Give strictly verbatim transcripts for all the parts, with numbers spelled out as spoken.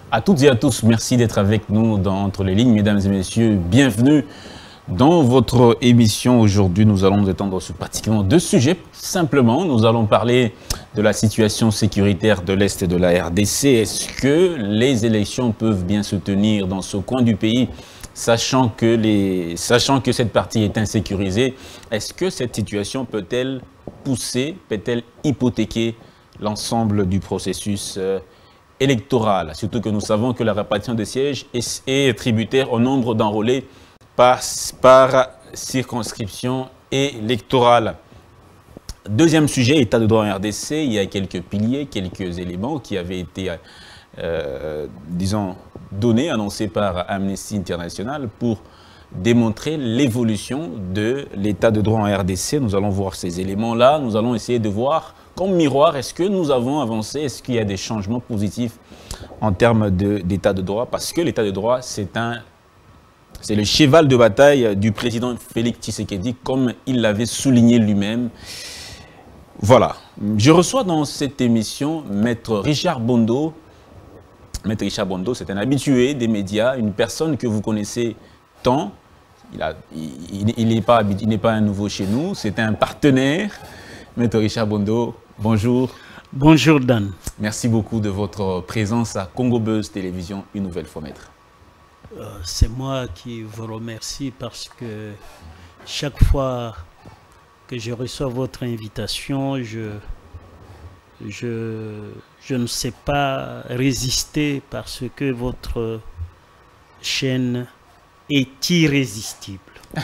À toutes et à tous, merci d'être avec nous dans Entre les lignes. Mesdames et messieurs, bienvenue dans votre émission. Aujourd'hui, nous allons nous étendre sur pratiquement deux sujets. Simplement, nous allons parler de la situation sécuritaire de l'Est de la R D C. Est-ce que les élections peuvent bien se tenir dans ce coin du pays, sachant que, les, sachant que cette partie est insécurisée? Est-ce que cette situation peut-elle pousser, peut-elle hypothéquer l'ensemble du processus euh, électoral, surtout que nous savons que la répartition des sièges est, est tributaire au nombre d'enrôlés par, par circonscription électorale. Deuxième sujet, état de droit en R D C. Il y a quelques piliers, quelques éléments qui avaient été, euh, disons, donnés, annoncés par Amnesty International pour démontrer l'évolution de l'état de droit en R D C. Nous allons voir ces éléments-là. Nous allons essayer de voir comme miroir, est-ce que nous avons avancé, est-ce qu'il y a des changements positifs en termes d'état de, de droit? Parce que l'état de droit, c'est un, c'est le cheval de bataille du président Félix Tshisekedi, comme il l'avait souligné lui-même. Voilà. Je reçois dans cette émission Maître Richard Bondo. Maître Richard Bondo, c'est un habitué des médias, une personne que vous connaissez tant. Il a, il, il n'est pas, il n'est pas un nouveau chez nous, c'est un partenaire. Maître Richard Bondo, bonjour. Bonjour Dan. Merci beaucoup de votre présence à Congo Buzz Télévision une nouvelle fois, maître. Euh, c'est moi qui vous remercie parce que chaque fois que je reçois votre invitation, je, je, je ne sais pas résister parce que votre chaîne est irrésistible.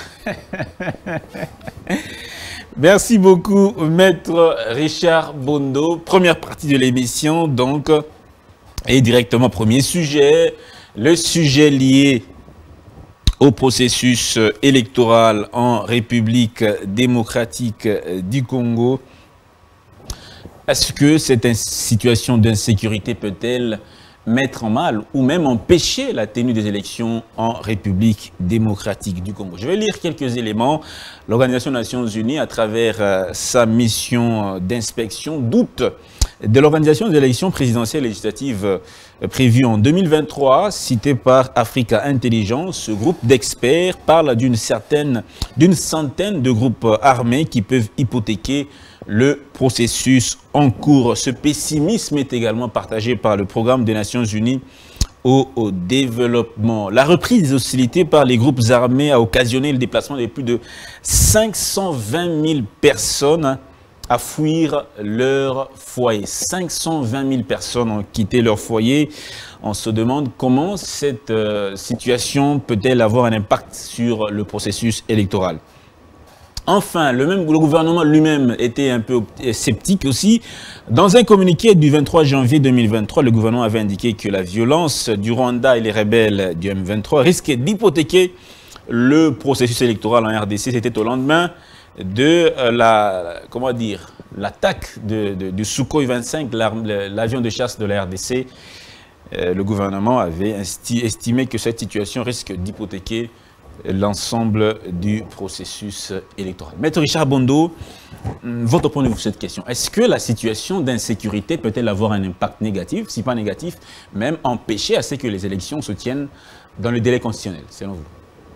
Merci beaucoup, Maître Richard Bondo. Première partie de l'émission, donc, et directement premier sujet, le sujet lié au processus électoral en République démocratique du Congo. Est-ce que cette situation d'insécurité peut-elle mettre en mal ou même empêcher la tenue des élections en République démocratique du Congo? Je vais lire quelques éléments. L'Organisation des Nations Unies, à travers euh, sa mission d'inspection, doute de l'organisation des élections présidentielles et législatives euh, prévues en deux mille vingt-trois, cité par Africa Intelligence. Ce groupe d'experts parle d'une certaine, d'une centaine de groupes armés qui peuvent hypothéquer le processus en cours. Ce pessimisme est également partagé par le Programme des Nations Unies au, au développement. La reprise des hostilités par les groupes armés a occasionné le déplacement de plus de cinq cent vingt mille personnes à fuir leur foyer. cinq cent vingt mille personnes ont quitté leur foyer. On se demande comment cette euh, situation peut-elle avoir un impact sur le processus électoral. Enfin, le, même, le gouvernement lui-même était un peu sceptique aussi. Dans un communiqué du vingt-trois janvier deux mille vingt-trois, le gouvernement avait indiqué que la violence du Rwanda et les rebelles du M vingt-trois risquaient d'hypothéquer le processus électoral en R D C. C'était au lendemain de la, comment dire, l'attaque de, de, du Sukhoi vingt-cinq, l'avion de chasse de la R D C. Euh, le gouvernement avait estimé que cette situation risque d'hypothéquer l'ensemble du processus électoral. Maître Richard Bondo, votre point de vue sur cette question, est-ce que la situation d'insécurité peut-elle avoir un impact négatif, si pas négatif, même empêcher à ce que les élections se tiennent dans le délai constitutionnel, selon vous?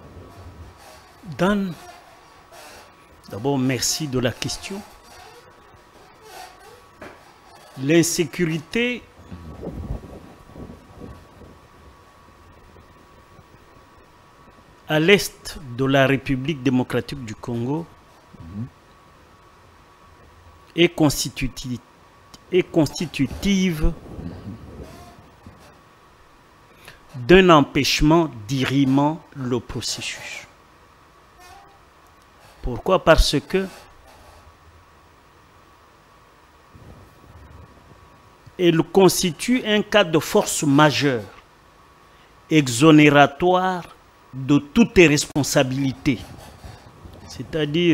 Dan, d'abord merci de la question. L'insécurité à l'est de la République démocratique du Congo mmh. est constitutive, est constitutive mmh. d'un empêchement d'irrimer le processus. Pourquoi? Parce que elle constitue un cas de force majeure, exonératoire de toutes les responsabilités. C'est-à-dire,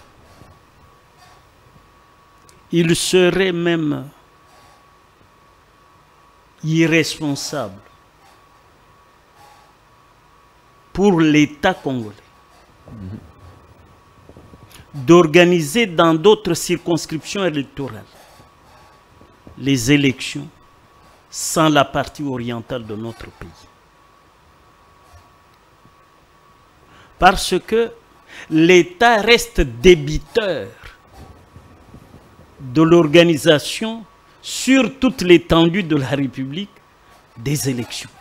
il serait même irresponsable pour l'État congolais d'organiser dans d'autres circonscriptions électorales les élections sans la partie orientale de notre pays. Parce que l'État reste débiteur de l'organisation sur toute l'étendue de la République des élections.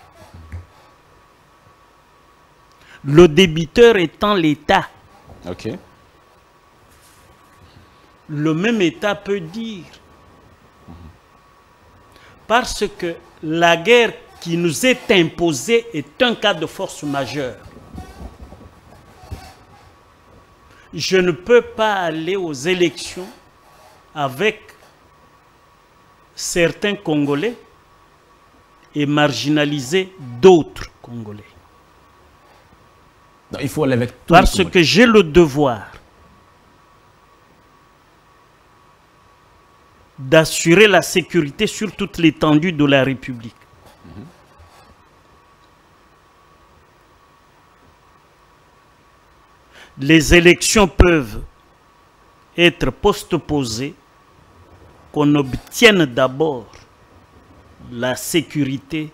Le débiteur étant l'État. Ok. Le même État peut dire, parce que la guerre qui nous est imposée est un cas de force majeure. Je ne peux pas aller aux élections avec certains Congolais et marginaliser d'autres Congolais. Non, il faut aller avec tous Parce les que j'ai le devoir d'assurer la sécurité sur toute l'étendue de la République. Mm-hmm. Les élections peuvent être postposées, qu'on obtienne d'abord la sécurité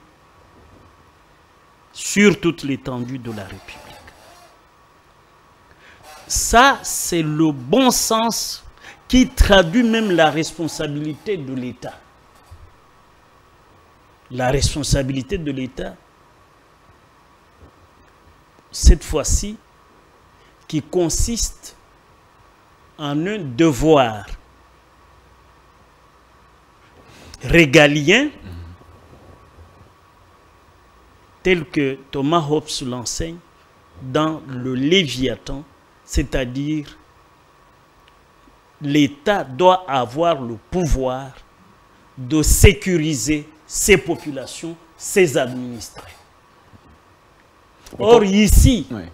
sur toute l'étendue de la République. Ça, c'est le bon sens qui traduit même la responsabilité de l'État. La responsabilité de l'État, cette fois-ci, qui consiste en un devoir régalien, tel que Thomas Hobbes l'enseigne dans le Léviathan, c'est-à-dire l'État doit avoir le pouvoir de sécuriser ses populations, ses administrés. Or ici, oui.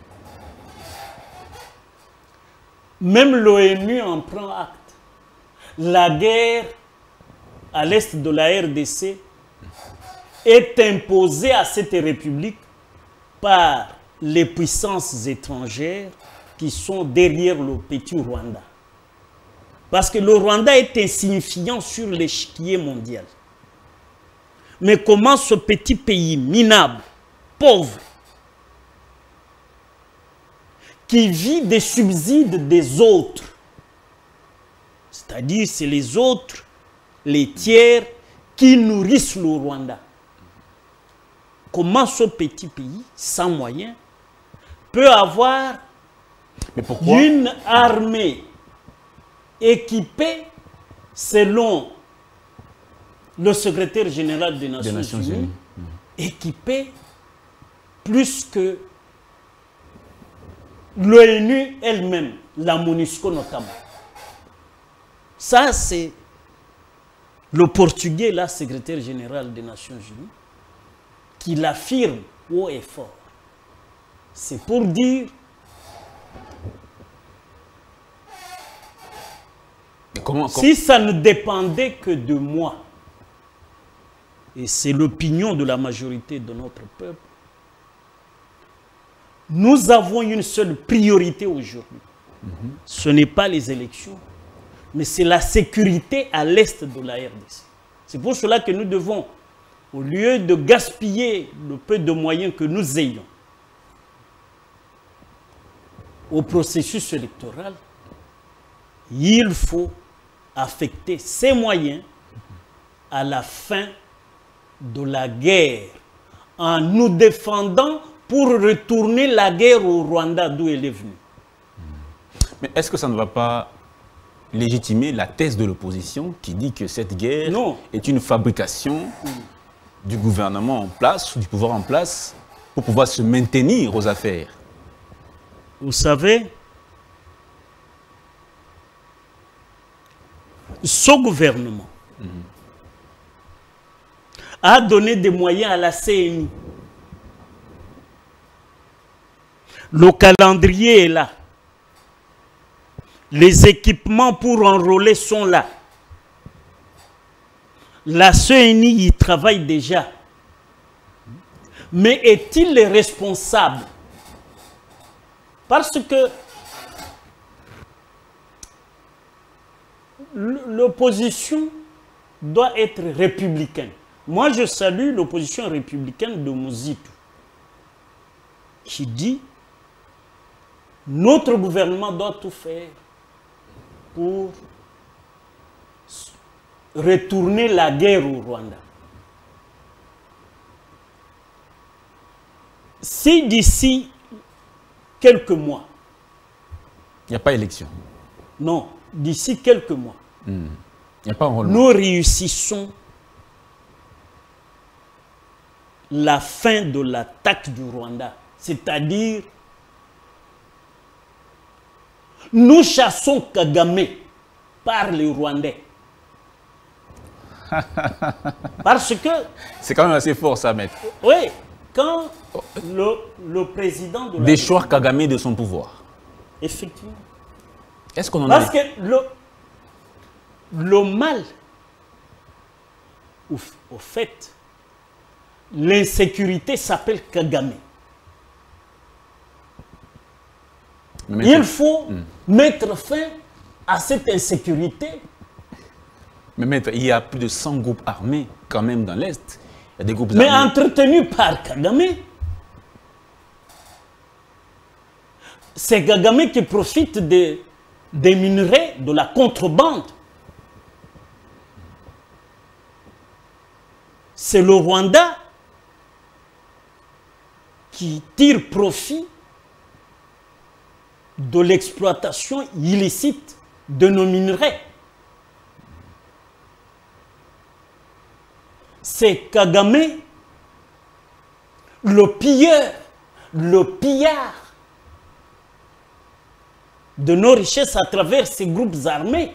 Même l'ONU en prend acte. La guerre à l'est de la R D C est imposée à cette république par les puissances étrangères qui sont derrière le petit Rwanda. Parce que le Rwanda est insignifiant sur l'échiquier mondial. Mais comment ce petit pays minable, pauvre, qui vit des subsides des autres, c'est-à-dire c'est les autres, les tiers, qui nourrissent le Rwanda. Comment ce petit pays, sans moyens, peut avoir Mais pourquoi? une armée équipée, selon le secrétaire général des Nations, des Nations Unies, Unies. Mmh. équipée plus que l'ONU elle-même, la MONUSCO notamment. Ça, c'est le Portugais, là, secrétaire général des Nations Unies, qui l'affirme haut et fort. C'est pour dire comment, comment... si ça ne dépendait que de moi, et c'est l'opinion de la majorité de notre peuple, nous avons une seule priorité aujourd'hui. Mm-hmm. Ce n'est pas les élections, mais c'est la sécurité à l'est de la R D C. C'est pour cela que nous devons, au lieu de gaspiller le peu de moyens que nous ayons au processus électoral, il faut affecter ces moyens à la fin de la guerre en nous défendant pour retourner la guerre au Rwanda d'où elle est venue. Mais est-ce que ça ne va pas légitimer la thèse de l'opposition qui dit que cette guerre non. est une fabrication mm. du gouvernement en place, du pouvoir en place, pour pouvoir se maintenir aux affaires? Vous savez, ce gouvernement mm. a donné des moyens à la C N I. Le calendrier est là. Les équipements pour enrôler sont là. La C N I y travaille déjà. Mais est-il le responsable? Parce que l'opposition doit être républicaine. Moi, je salue l'opposition républicaine de Mouzitou, qui dit notre gouvernement doit tout faire pour retourner la guerre au Rwanda. Si d'ici quelques mois, il n'y a pas élection. Non, d'ici quelques mois, hmm. Il n'y a pas enrôlement. Nous réussissons la fin de l'attaque du Rwanda, c'est-à-dire nous chassons Kagame par les Rwandais. Parce que... C'est quand même assez fort ça, maître. Oui, quand le, le président de la... Déchoir Kagame de son pouvoir. Effectivement. Est-ce qu'on en a... Parce que le, le mal, au, au fait, l'insécurité s'appelle Kagame. Il faut hmm. mettre fin à cette insécurité. Mais maître, il y a plus de cent groupes armés quand même dans l'Est. Il y a des groupes Mais armés. entretenus par Kagame. C'est Kagame qui profite des, des minerais, de la contrebande. C'est le Rwanda qui tire profit de l'exploitation illicite de nos minerais. C'est Kagame, le pilleur, le pillard de nos richesses à travers ces groupes armés.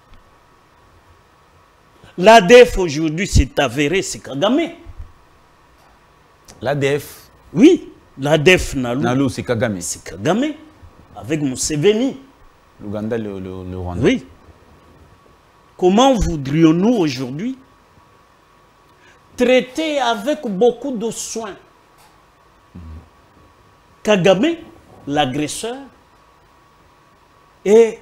L'A D F aujourd'hui s'est avéré, c'est Kagame. L'A D F? Oui, l'A D F Nalu. Nalu, c'est Kagame. C'est Kagame, avec Museveni. L'Ouganda, le, le, le Rwanda. Oui. Comment voudrions-nous aujourd'hui traiter avec beaucoup de soin Kagame, l'agresseur, et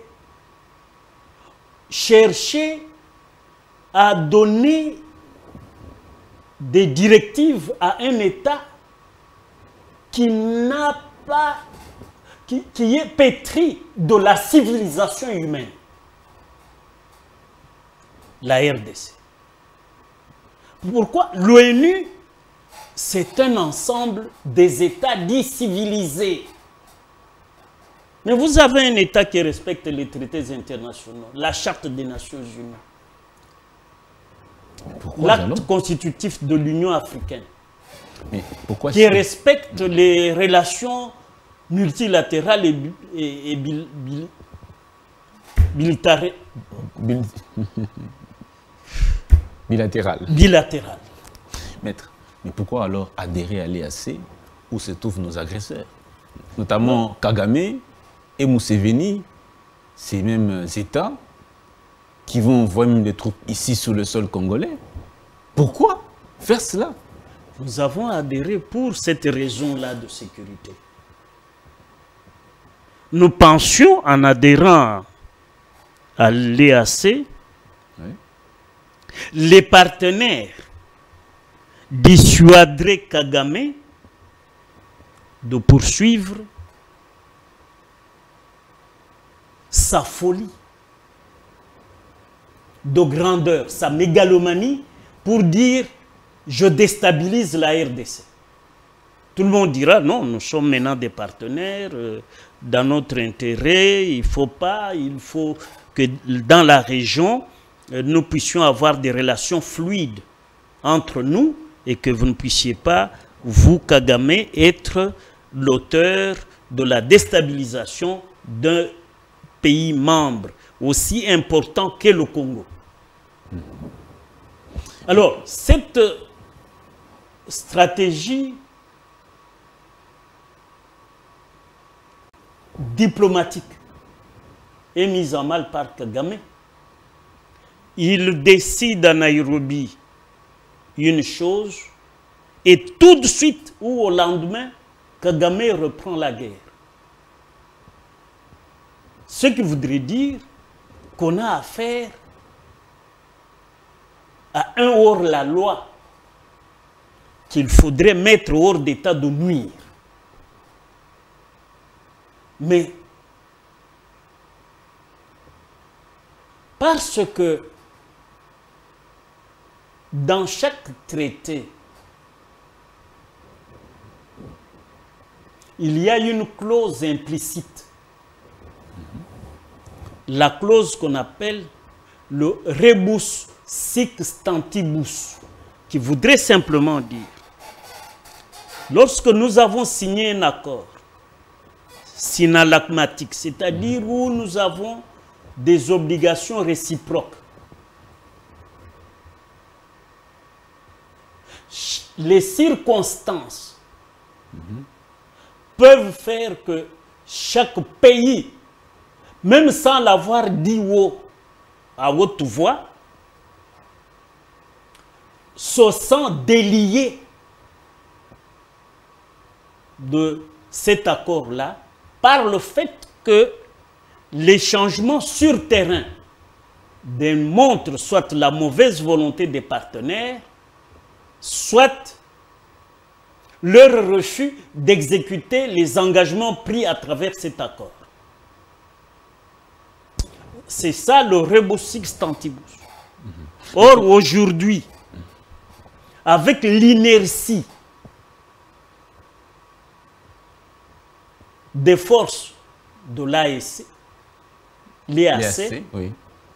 chercher à donner des directives à un État qui n'a pas, qui, qui est pétri de la civilisation humaine, la R D C. Pourquoi? L'ONU, c'est un ensemble des États dits civilisés. Mais vous avez un État qui respecte les traités internationaux, la Charte des Nations Unies, l'acte constitutif de l'Union africaine, mais pourquoi qui respecte les relations multilatérales et, et, et bil, bil, militaires. Bil... Bilatéral. Bilatéral. Maître, mais pourquoi alors adhérer à l'E A C où se trouvent nos agresseurs? Notamment ouais. Kagame et Museveni, ces mêmes États qui vont envoyer même des troupes ici sur le sol congolais. Pourquoi faire cela? Nous avons adhéré pour cette raison-là de sécurité. Nous pensions, en adhérant à l'E A C, oui. les partenaires dissuaderaient Kagame de poursuivre sa folie de grandeur, sa mégalomanie, pour dire je déstabilise la R D C. Tout le monde dira non, nous sommes maintenant des partenaires, euh, dans notre intérêt, il ne faut pas, il faut que dans la région, euh, nous puissions avoir des relations fluides entre nous et que vous ne puissiez pas, vous, Kagame, être l'auteur de la déstabilisation d'un pays membre aussi important que le Congo. Alors, cette stratégie diplomatique est mise en mal par Kagame. Il décide à Nairobi une chose et tout de suite ou au lendemain, Kagame reprend la guerre. Ce qui voudrait dire qu'on a affaire à un hors-la-loi qu'il faudrait mettre hors d'état de nuire. Mais parce que dans chaque traité, il y a une clause implicite. La clause qu'on appelle le rebus sic stantibus, qui voudrait simplement dire, lorsque nous avons signé un accord synalagmatique, c'est-à-dire où nous avons des obligations réciproques, les circonstances mm-hmm. peuvent faire que chaque pays, même sans l'avoir dit haut, à haute voix, se sent délié de cet accord-là par le fait que les changements sur terrain démontrent soit la mauvaise volonté des partenaires, soit leur refus d'exécuter les engagements pris à travers cet accord. C'est ça le rebus sic stantibus. Or, aujourd'hui, avec l'inertie des forces de l'A E C, l'E A C, oui.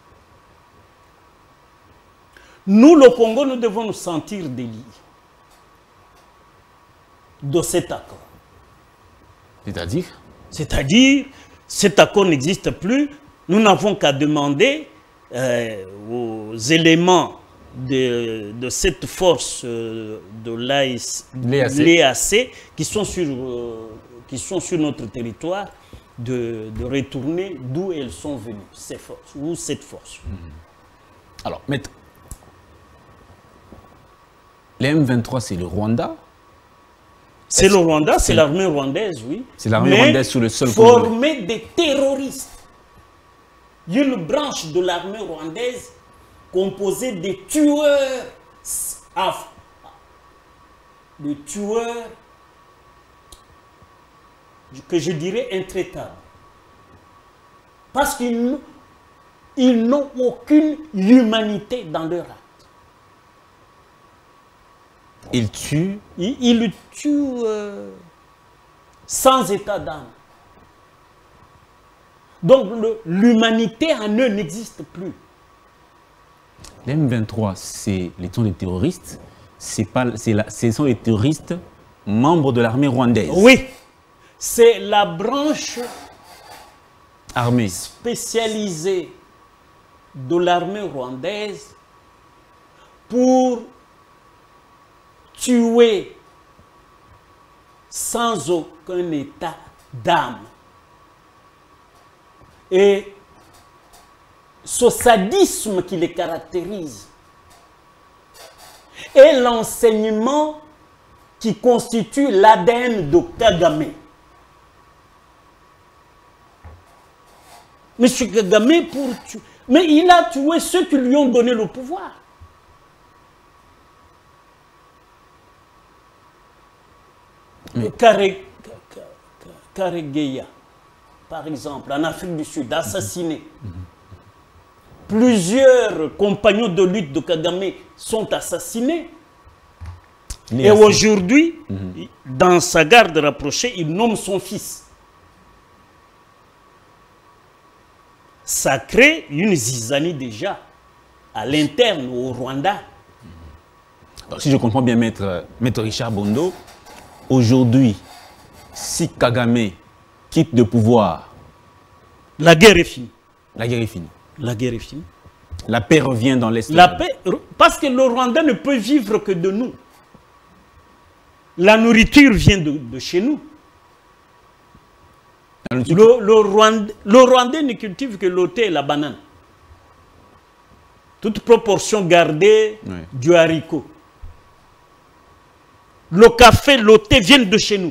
Nous, le Congo, nous devons nous sentir déliés de cet accord. C'est-à-dire? C'est-à-dire, cet accord n'existe plus. Nous n'avons qu'à demander euh, aux éléments de, de cette force euh, de l'E A C qui sont sur, euh, qui sont sur notre territoire de, de retourner d'où elles sont venues, ces forces, ou cette force. Mmh. Alors, maître, les M vingt-trois, c'est le Rwanda? C'est le Rwanda, c'est l'armée rwandaise, oui. C'est l'armée rwandaise sur le sol former des terroristes. Il y a une branche de l'armée rwandaise composée de tueurs, de tueurs que je dirais intraitables. Parce qu'ils n'ont aucune humanité dans leur acte. Ils tuent Ils, ils tuent euh, sans état d'âme. Donc l'humanité en eux n'existe plus. Les M vingt-trois, c'est les sont des terroristes, pas, la, ce sont les terroristes membres de l'armée rwandaise. Oui, c'est la branche armée spécialisée de l'armée rwandaise pour tuer sans aucun état d'âme. Et ce sadisme qui les caractérise est l'enseignement qui constitue l'A D N de Kagame. Monsieur Kagame, pour tuer, mais il a tué ceux qui lui ont donné le pouvoir. Karegeya, par exemple, en Afrique du Sud, assassiné. Plusieurs compagnons de lutte de Kagame sont assassinés. Et aujourd'hui, mm-hmm. dans sa garde rapprochée, il nomme son fils. Ça crée une zizanie déjà à l'interne au Rwanda. Alors, si je comprends bien, maître, maître Richard Bondo, aujourd'hui, si Kagame quitte le pouvoir, la guerre est finie. La guerre est finie. La guerre est finie. La paix revient dans l'Est. La paix, parce que le Rwanda ne peut vivre que de nous. La nourriture vient de, de chez nous. Le, le, Rwanda, le Rwandais ne cultive que le thé et la banane. Toute proportion gardée oui. du haricot. Le café, le thé viennent de chez nous.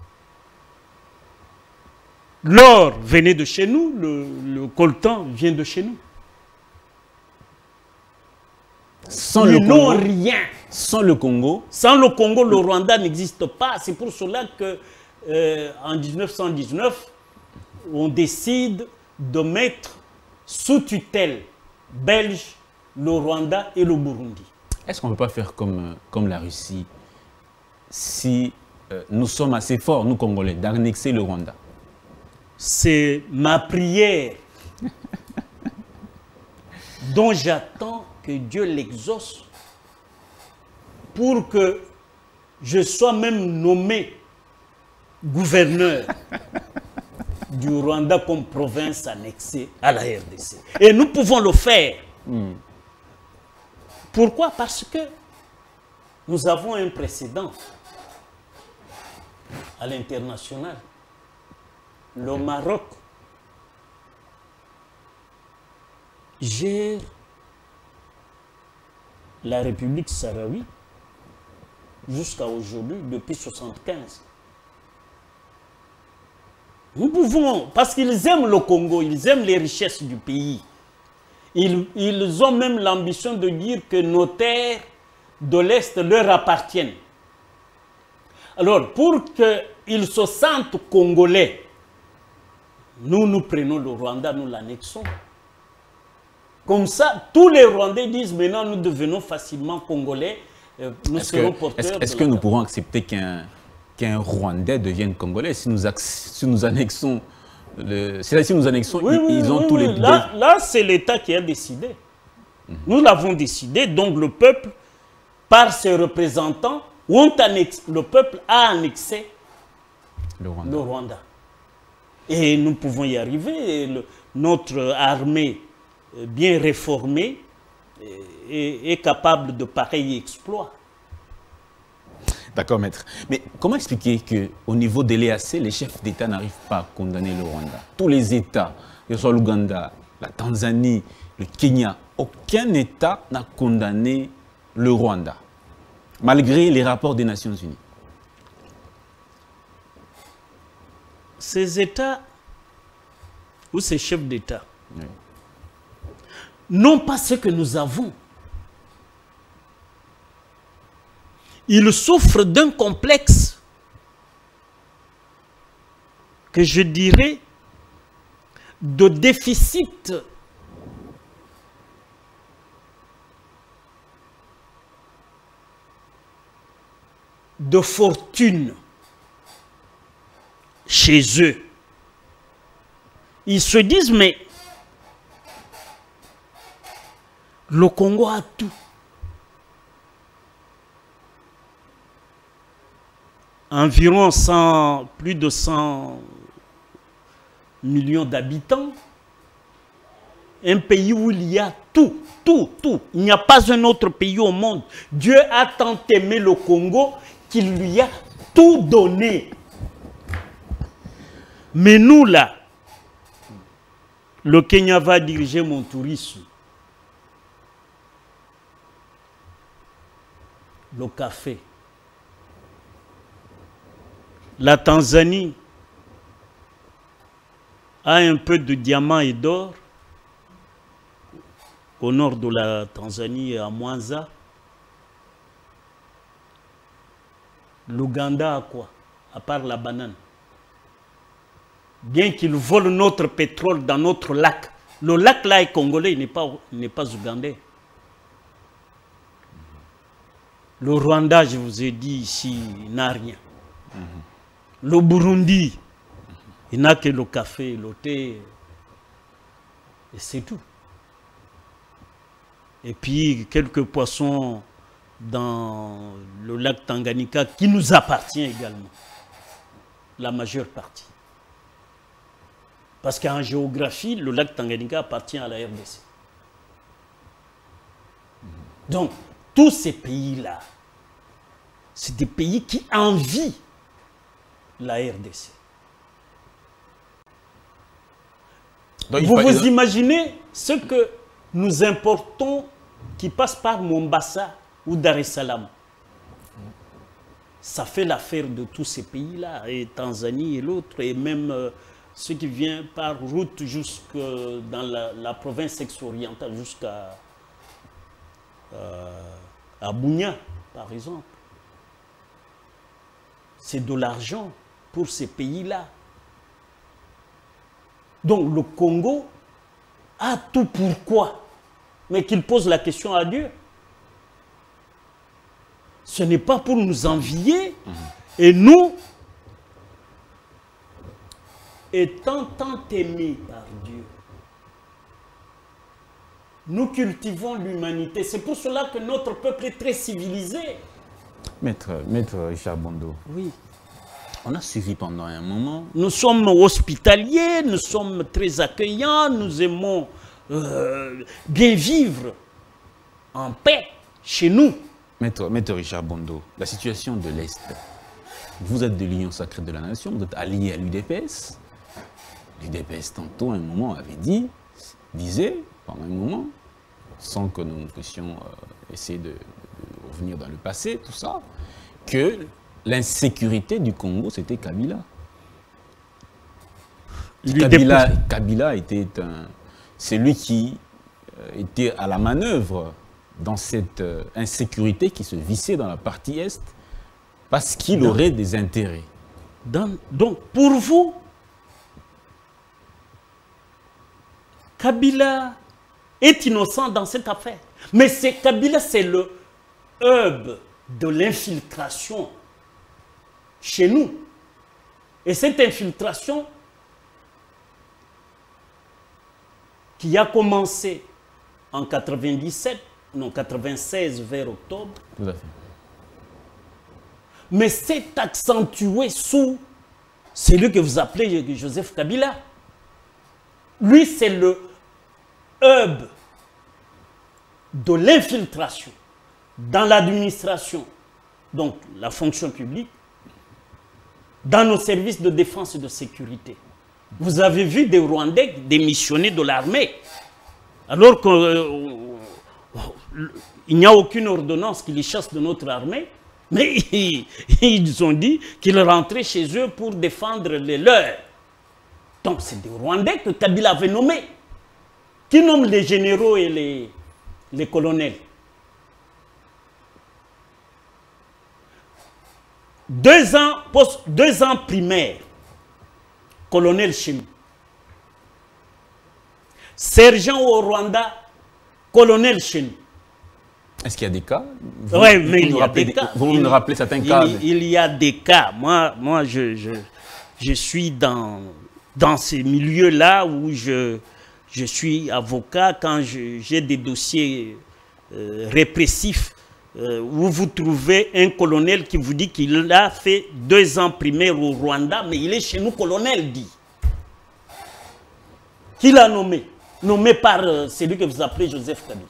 L'or venait de chez nous, le, le coltan vient de chez nous. Sans Ils le n'ont Congo, rien. Sans le Congo? Sans le Congo, le Rwanda n'existe pas. C'est pour cela que euh, en mille neuf cent dix-neuf, on décide de mettre sous tutelle belge le Rwanda et le Burundi. Est-ce qu'on ne peut pas faire comme, comme la Russie si euh, nous sommes assez forts, nous Congolais, d'annexer le Rwanda? C'est ma prière dont j'attends que Dieu l'exauce pour que je sois même nommé gouverneur du Rwanda comme province annexée à la R D C. Et nous pouvons le faire. Mm. Pourquoi? Parce que nous avons un précédent à l'international. Le Maroc gère la République sahraoui jusqu'à aujourd'hui, depuis mille neuf cent soixante-quinze. Nous pouvons, parce qu'ils aiment le Congo, ils aiment les richesses du pays. Ils, ils ont même l'ambition de dire que nos terres de l'Est leur appartiennent. Alors, pour qu'ils se sentent congolais, nous, nous prenons le Rwanda, nous l'annexons. Comme ça, tous les Rwandais disent maintenant nous devenons facilement congolais, euh, nous serons que, porteurs Est-ce de est que nous pourrons accepter qu'un qu'un Rwandais devienne congolais si nous, si nous annexons, c'est-à-dire si nous annexons, oui, ils, oui, ils ont oui, tous oui. les... Là, là c'est l'État qui a décidé. Mm-hmm. Nous l'avons décidé, donc le peuple, par ses représentants, ont annexé, le peuple a annexé le Rwanda. Le Rwanda. Et nous pouvons y arriver. Le, notre armée bien réformée est, est capable de pareils exploits. D'accord, maître. Mais comment expliquer qu'au niveau de l'E A C, les chefs d'État n'arrivent pas à condamner le Rwanda? Tous les États, que ce soit l'Ouganda, la Tanzanie, le Kenya, aucun État n'a condamné le Rwanda, malgré les rapports des Nations Unies. Ces États ou ces chefs d'État oui. n'ont pas ce que nous avons. Ils souffrent d'un complexe que je dirais de déficit de fortune chez eux. Ils se disent, mais le Congo a tout. Environ cent, plus de cent millions d'habitants. Un pays où il y a tout, tout, tout. Il n'y a pas un autre pays au monde. Dieu a tant aimé le Congo qu'il lui a tout donné. Mais nous, là, le Kenya va diriger mon tourisme. Le café. La Tanzanie a un peu de diamants et d'or. Au nord de la Tanzanie, à Mwanza. L'Ouganda a quoi? À part la banane. Bien qu'ils volent notre pétrole dans notre lac. Le lac là est congolais, il n'est pas, n'est pas ougandais. Le Rwanda, je vous ai dit ici, n'a rien. Mm-hmm. Le Burundi, il n'a que le café, le thé, et c'est tout. Et puis quelques poissons dans le lac Tanganyika qui nous appartient également. La majeure partie. Parce qu'en géographie, le lac Tanganyika appartient à la R D C. Donc, tous ces pays-là, c'est des pays qui envient la R D C. Donc, vous vous imaginez ce que nous importons qui passe par Mombasa ou Dar es Salaam. Ça fait l'affaire de tous ces pays-là, et Tanzanie et l'autre, et même euh, ce qui vient par route jusque dans la, la province ex-orientale, jusqu'à euh, à Bunia. par exemple. C'est de l'argent pour ces pays-là. Donc le Congo a tout pourquoi, mais qu'il pose la question à Dieu. Ce n'est pas pour nous envier, mmh. et nous, étant tant aimés par Dieu, nous cultivons l'humanité. C'est pour cela que notre peuple est très civilisé. Maître, Maître Richard Bondo. Oui. On a suivi pendant un moment. Nous sommes hospitaliers, nous sommes très accueillants, nous aimons euh, bien vivre en paix chez nous. Maître, Maître Richard Bondo, la situation de l'Est, vous êtes de l'Union sacrée de la Nation, vous êtes allié à l'U D P S. L'U D P S, tantôt, à un moment, avait dit, disait, pendant un moment, sans que nous puissions euh, essayer de, de revenir dans le passé, tout ça, que l'insécurité du Congo, c'était Kabila. Kabila, Kabila était un, celui qui euh, était à la manœuvre dans cette euh, insécurité qui se vissait dans la partie Est parce qu'il aurait des intérêts. Dans, donc, pour vous, Kabila est innocent dans cette affaire. Mais c'est Kabila, c'est le hub de l'infiltration chez nous. Et cette infiltration qui a commencé en quatre-vingt-dix-sept, non, quatre-vingt-seize vers octobre, tout à fait. Mais s'est accentué sous celui que vous appelez Joseph Kabila. Lui, c'est le hub de l'infiltration dans l'administration, donc la fonction publique, dans nos services de défense et de sécurité. Vous avez vu des Rwandais démissionner de l'armée, alors qu'il euh, n'y a aucune ordonnance qui les chasse de notre armée, mais ils, ils ont dit qu'ils rentraient chez eux pour défendre les leurs. Donc c'est des Rwandais que Kabila avait nommés. Qui nomme les généraux et les, les colonels? Deux ans, post, deux ans primaire, colonel chez nous. Sergent au Rwanda, colonel chez nous. Est-ce qu'il y a des cas? Oui, mais il y a des des, cas. Vous nous rappelez certains cas? Il, il y a des cas. Moi, moi je, je, je suis dans, dans ces milieux-là où je, je suis avocat quand j'ai des dossiers euh, répressifs. Euh, où vous trouvez un colonel qui vous dit qu'il a fait deux ans primaire au Rwanda, mais il est chez nous colonel, dit. Qui l'a nommé? Nommé par euh, celui que vous appelez Joseph Kabila.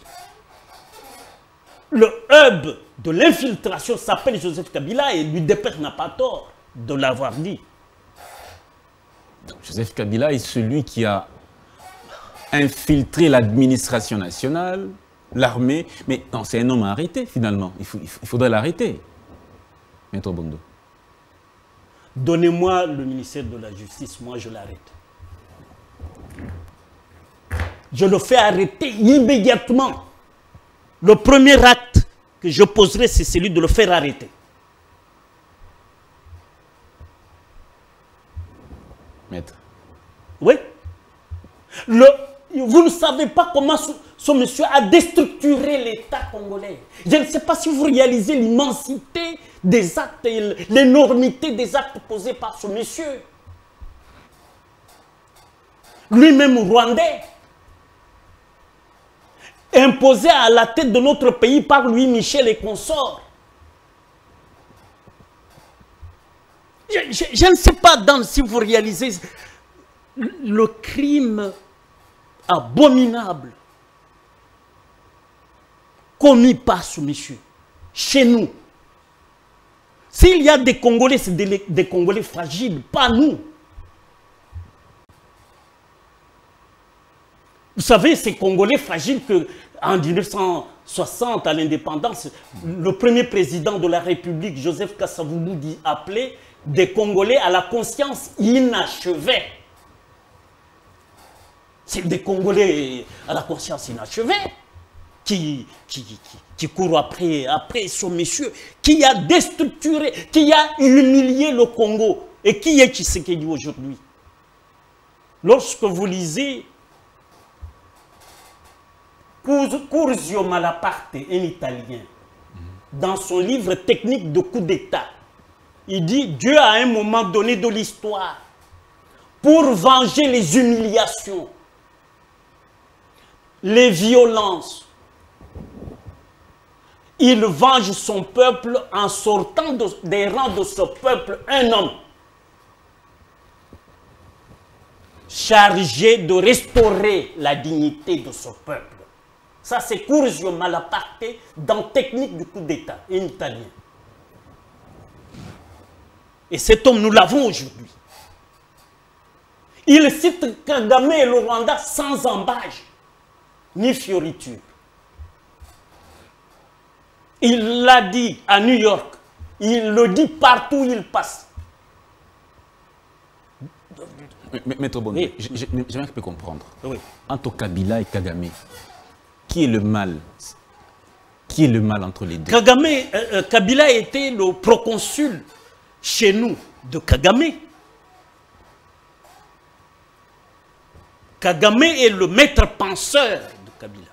Le hub de l'infiltration s'appelle Joseph Kabila et l'U D P S n'a pas tort de l'avoir dit. Donc, Joseph Kabila est celui qui a infiltré l'administration nationale, l'armée, mais non, c'est un homme à arrêter finalement. Il, faut, il faudrait l'arrêter. Maître Bondo. Donnez-moi le ministère de la Justice, moi je l'arrête. Je le fais arrêter immédiatement. Le premier acte que je poserai, c'est celui de le faire arrêter. Maître. Oui. Le, vous ne savez pas comment ce, ce monsieur a déstructuré l'État congolais. Je ne sais pas si vous réalisez l'immensité des actes et l'énormité des actes posés par ce monsieur. Lui-même rwandais. Imposé à la tête de notre pays par Louis Michel et consorts. Je, je, je ne sais pas dans, si vous réalisez le crime abominable commis par ce monsieur, chez nous. S'il y a des Congolais, c'est des, des Congolais fragiles, pas nous. Vous savez, ces Congolais fragiles que, en mille neuf cent soixante, à l'indépendance, le premier président de la République, Joseph Kasavubu, dit appelait des Congolais à la conscience inachevée. C'est des Congolais à la conscience inachevée. qui, qui, qui, qui court après, après son monsieur, qui a déstructuré, qui a humilié le Congo. Et qui est Tshisekedi aujourd'hui? Lorsque vous lisez Curzio Malaparte, un Italien, dans son livre Technique de coup d'État, il dit Dieu à un moment donné de l'histoire, pour venger les humiliations, les violences, il venge son peuple en sortant de, des rangs de ce peuple un homme chargé de restaurer la dignité de ce peuple. Ça, c'est Curzio Malaparte dans Technique du coup d'État, un Italien. Et cet homme, nous l'avons aujourd'hui. Il cite Kagame et le Rwanda sans embâche, ni fioriture. Il l'a dit à New York. Il le dit partout où il passe. Maître Bondo, oui. j'aimerais un peu comprendre. Oui. Entre Kabila et Kagame, qui est le mal? Qui est le mal entre les deux? Kagame, euh, Kabila était le proconsul chez nous de Kagame. Kagame est le maître penseur de Kabila.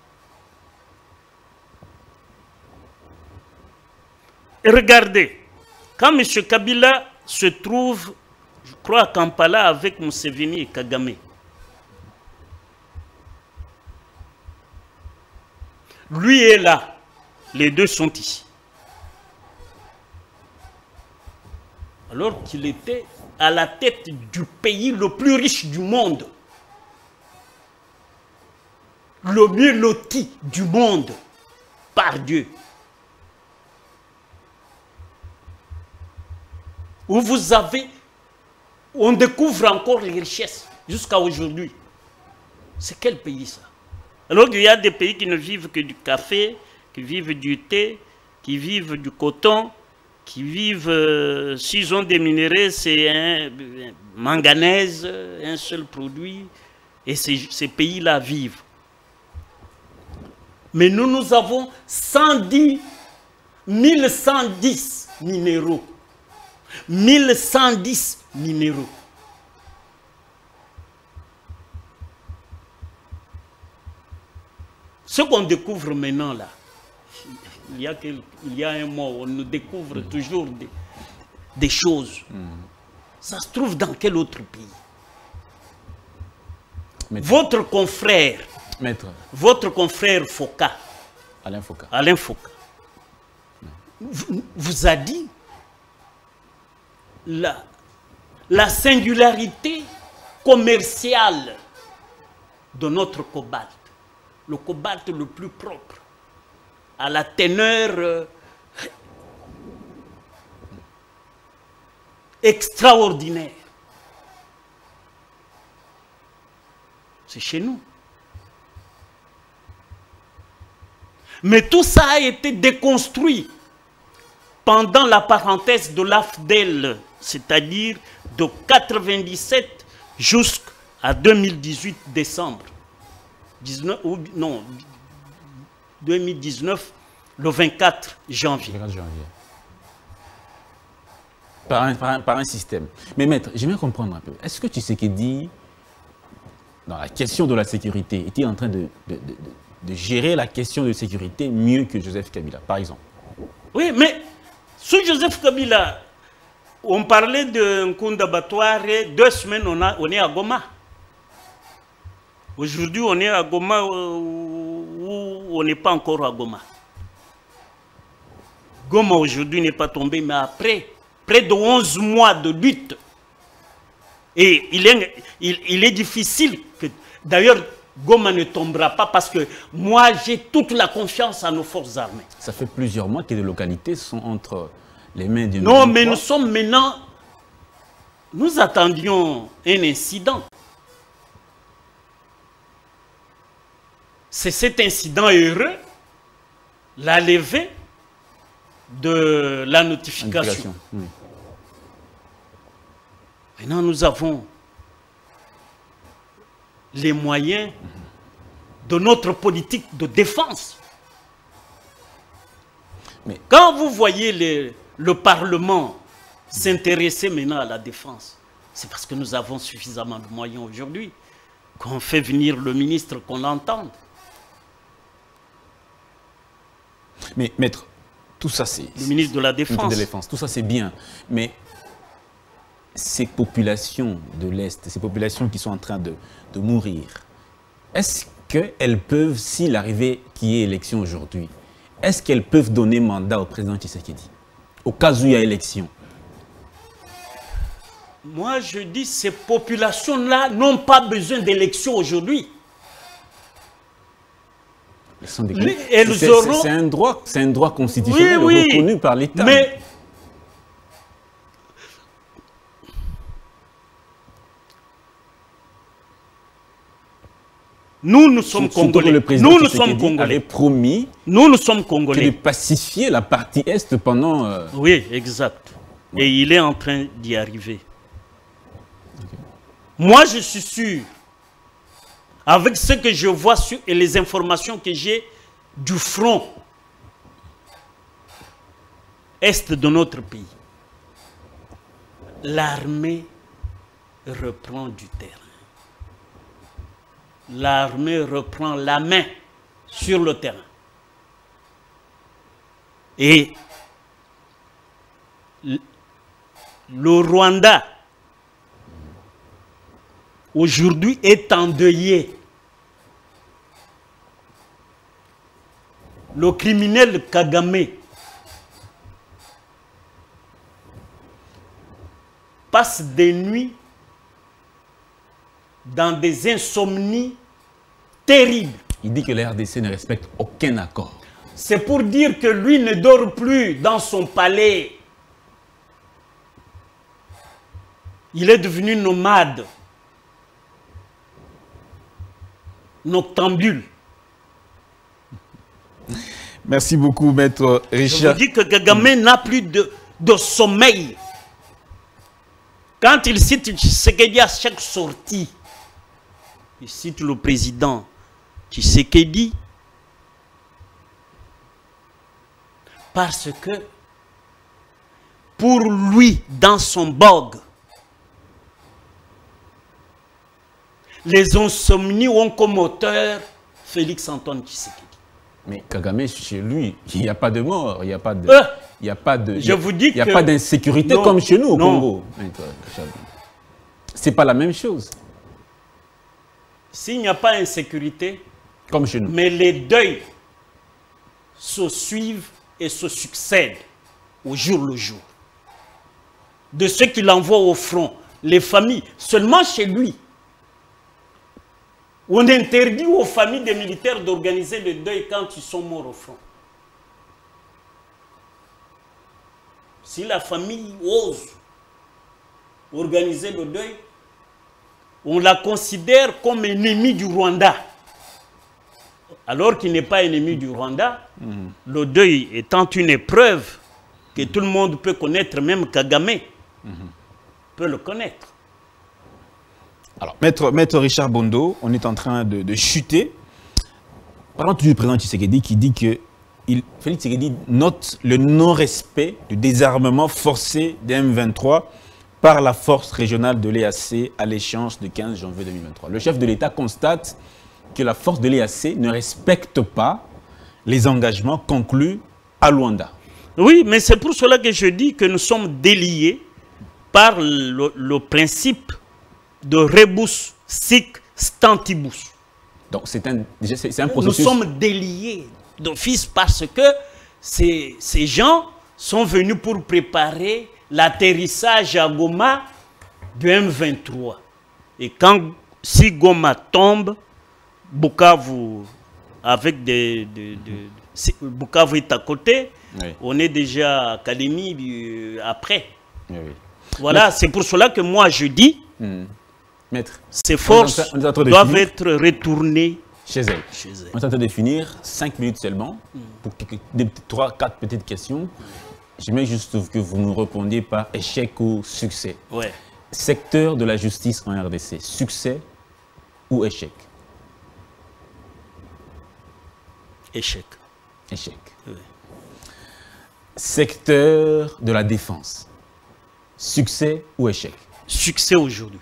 Et regardez, quand M. Kabila se trouve, je crois, à Kampala avec Museveni et Kagame, lui est là, les deux sont ici. Alors qu'il était à la tête du pays le plus riche du monde, le mieux loti du monde, par Dieu. Où vous avez, on découvre encore les richesses jusqu'à aujourd'hui. C'est quel pays ça? Alors qu'il y a des pays qui ne vivent que du café, qui vivent du thé, qui vivent du coton, qui vivent, euh, s'ils ont des minéraux, c'est un, un manganèse, un seul produit, et ces, ces pays-là vivent. Mais nous, nous avons cent dix, mille cent dix minéraux. mille cent dix minéraux. Ce qu'on découvre maintenant là, il y a, quel, il y a un mois, on nous découvre mmh. toujours des, des choses. Mmh. Ça se trouve dans quel autre pays? Maître. Votre confrère, Maître. votre confrère Foka, Alain Foka, Alain Foka vous, vous a dit la, la singularité commerciale de notre cobalt. Le cobalt le plus propre, à la teneur euh, extraordinaire. C'est chez nous. Mais tout ça a été déconstruit pendant la parenthèse de l'A F D E L, c'est-à-dire de mille neuf cent quatre-vingt-dix-sept jusqu'à deux mille dix-huit, décembre. dix-neuf, ou, non, deux mille dix-neuf, le vingt-quatre janvier. vingt-quatre janvier. Par un, par, un, par un système. Mais maître, j'aimerais comprendre un peu. Est-ce que Tshisekedi, dans la question de la sécurité, était en train de, de, de, de gérer la question de sécurité mieux que Joseph Kabila, par exemple? Oui, mais sous Joseph Kabila, on parlait d'un coup d'abattoir et deux semaines, on, a, on est à Goma. Aujourd'hui, on est à Goma où on n'est pas encore à Goma. Goma aujourd'hui n'est pas tombé, mais après près de onze mois de lutte, et il est, il, il est difficile que, d'ailleurs, Goma ne tombera pas parce que moi, j'ai toute la confiance à nos forces armées. Ça fait plusieurs mois que les localités sont entre les mains du... Non, mais nous sommes maintenant... Nous attendions un incident. C'est cet incident heureux, la levée de la notification. Oui. Maintenant, nous avons les moyens de notre politique de défense. Mais quand vous voyez les, le Parlement s'intéresser maintenant à la défense, c'est parce que nous avons suffisamment de moyens aujourd'hui, qu'on fait venir le ministre, qu'on l'entende. Mais maître, tout ça c'est... Le ministre de la Défense. De défense, tout ça c'est bien, mais ces populations de l'Est, ces populations qui sont en train de, de mourir, est-ce qu'elles peuvent, s'il arrivait qu'il y ait élection aujourd'hui, est-ce qu'elles peuvent donner mandat au président Tshisekedi, au cas où il y a élection? Moi, je dis ces populations-là n'ont pas besoin d'élection aujourd'hui. C'est auront... un droit, c'est un droit constitutionnel oui, oui, reconnu par l'État. Mais nous, nous sommes Congolais. Le président nous, nous sommes Congolais. Avait promis nous, nous sommes Congolais. de pacifier la partie Est pendant... Euh... Oui, exact. Ouais. Et il est en train d'y arriver. Okay. Moi, je suis sûr, avec ce que je vois sur, et les informations que j'ai du front Est de notre pays, l'armée reprend du terrain. L'armée reprend la main sur le terrain. Et le Rwanda, aujourd'hui, est endeuillé. Le criminel Kagame passe des nuits dans des insomnies terribles. Il dit que la R D C ne respecte aucun accord. C'est pour dire que lui ne dort plus dans son palais. Il est devenu nomade, noctambule. Merci beaucoup, maître Richard. Je vous dis que Kagame n'a plus de, de sommeil. Quand il cite Tshisekedi à chaque sortie, il cite le président Tshisekedi parce que pour lui, dans son bog, les insomnies ont comme auteur Félix-Antoine Tshisekedi. Mais Kagame, chez lui, il n'y a pas de mort, il n'y a pas de... Euh, il n'y a pas de... Je vous dis il y a que... pas d'insécurité comme chez nous au non. Congo. C'est pas la même chose. S'il n'y a pas d'insécurité, comme chez nous. Mais les deuils se suivent et se succèdent au jour le jour. De ceux qu'il envoie au front, les familles, seulement chez lui. On interdit aux familles des militaires d'organiser le deuil quand ils sont morts au front. Si la famille ose organiser le deuil, on la considère comme ennemi du Rwanda. Alors qu'il n'est pas ennemi du Rwanda, mmh. le deuil étant une épreuve que tout le monde peut connaître, même Kagame mmh. peut le connaître. Alors, maître, maître Richard Bondo, on est en train de, de chuter. Parlons du président Tshisekedi qui dit que il, Félix Tshisekedi note le non-respect du désarmement forcé des M vingt-trois par la force régionale de l'E A C à l'échéance du quinze janvier deux mille vingt-trois. Le chef de l'État constate que la force de l'E A C ne respecte pas les engagements conclus à Luanda. Oui, mais c'est pour cela que je dis que nous sommes déliés par le, le principe de rebus sic stantibus. Donc c'est un, un processus... Nous sommes déliés d'office parce que ces, ces gens sont venus pour préparer l'atterrissage à Goma du M vingt-trois. Et quand, si Goma tombe, Bukavu, avec des... des, des Bukavu est à côté, oui. On est déjà à Kalemi euh, après. Oui, oui. Voilà, c'est pour cela que moi je dis... Hmm. Maître, ces forces on est en train de doivent finir. être retournées chez elles. Chez elles. On est en train de finir, cinq minutes seulement, mm. pour trois, quatre petites questions. J'aimerais juste que vous nous répondiez par échec ou succès. Ouais. Secteur de la justice en R D C, succès ou échec? Échec. Échec. Oui. Secteur de la défense. Succès ou échec? Succès aujourd'hui.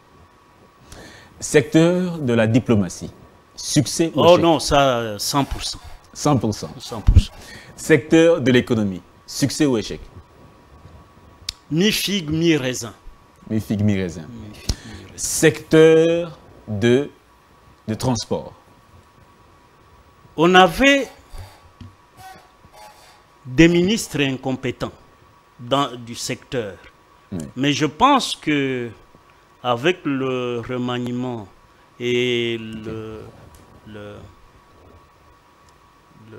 Secteur de la diplomatie. Succès ou Oh échec? non, ça, cent pour cent. cent pour cent. cent pour cent. Secteur de l'économie. Succès ou échec? Mi-figue, mi-raisin. Mi-figue, mi-raisin. Mi-figue, mi-raisin. Secteur de, de transport. On avait des ministres incompétents dans, du secteur. Oui. Mais je pense que avec le remaniement et le, le, le,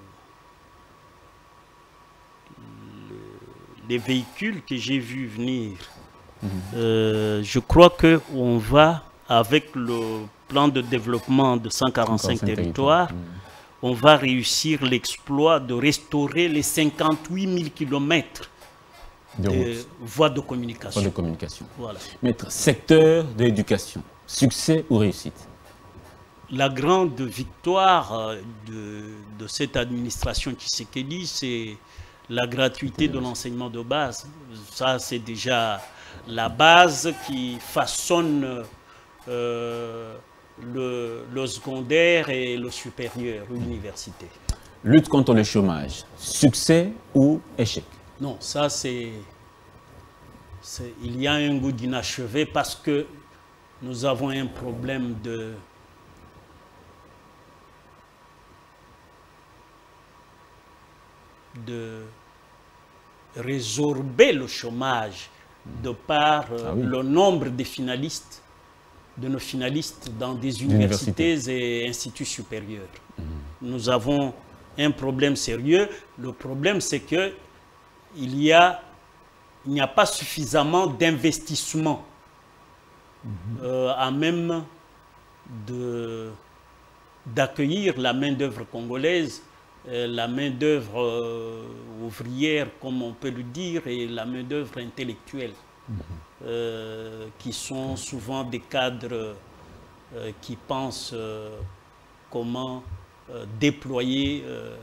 le- les véhicules que j'ai vus venir, Mhm. euh, je crois qu'on va, avec le plan de développement de cent quarante-cinq quarante-cinq territoires, territoires. on va réussir l'exploit de restaurer les cinquante-huit mille kilomètres De de route. voies de Voie communication. de communication. Voilà. Maître, secteur de l'éducation. Succès ou réussite? La grande victoire euh, de, de cette administration Tshisekedi, c'est la gratuité de l'enseignement de base. Ça, c'est déjà la base qui façonne euh, le, le secondaire et le supérieur, l'université. Lutte contre le chômage. Succès ou échec? Non, ça c'est, c'est... Il y a un goût d'inachevé parce que nous avons un problème de... de résorber le chômage de par euh, Ah oui. le nombre de finalistes, de nos finalistes dans des universités et instituts supérieurs. Nous avons un problème sérieux. Le problème, c'est que il y a, il n'y a pas suffisamment d'investissement euh, à même de, d'accueillir la main-d'œuvre congolaise, euh, la main-d'œuvre euh, ouvrière, comme on peut le dire, et la main-d'œuvre intellectuelle, euh, qui sont souvent des cadres euh, qui pensent euh, comment euh, déployer euh,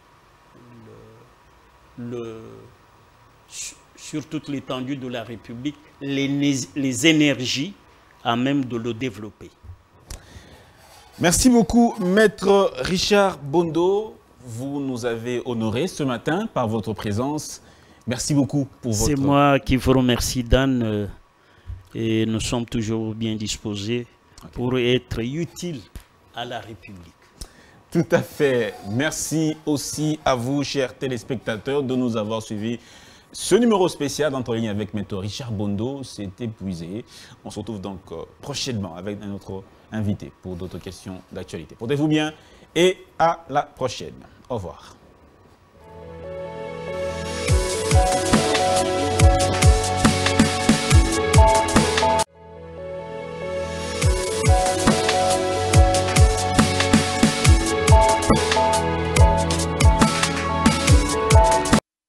le, le- su- sur toute l'étendue de la République les, né- les énergies à même de le développer. Merci beaucoup, Maître Richard Bondo. Vous nous avez honoré ce matin par votre présence. Merci beaucoup pour votre... C'est moi qui vous remercie, Dan, euh, et nous sommes toujours bien disposés Ok. pour être utiles à la République. Tout à fait. Merci aussi à vous, chers téléspectateurs, de nous avoir suivis. Ce numéro spécial d'Entre Lignes avec Maître Richard Bondo s'est épuisé. On se retrouve donc euh, prochainement avec un autre invité pour d'autres questions d'actualité. Portez-vous bien et à la prochaine. Au revoir.